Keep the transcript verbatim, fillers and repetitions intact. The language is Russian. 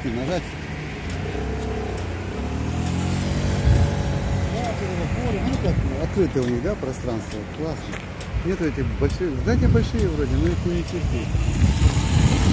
красный нажать. Ну как, открытое у них, да, пространство. Классно. Нету этих больших. Знаете, большие вроде, но их не чувствуют.